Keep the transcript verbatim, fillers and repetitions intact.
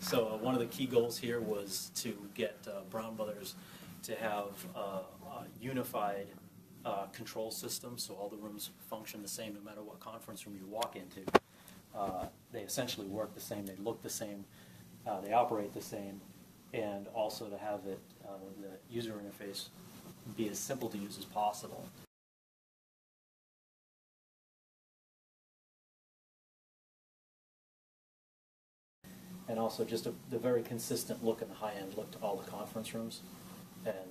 So uh, one of the key goals here was to get uh, Brown Brothers to have uh, a unified uh, control system, so all the rooms function the same no matter what conference room you walk into. Uh, they essentially work the same, they look the same, uh, they operate the same, and also to have it, uh, the user interface be as simple to use as possible. And also just a, the very consistent look and high-end look to all the conference rooms. And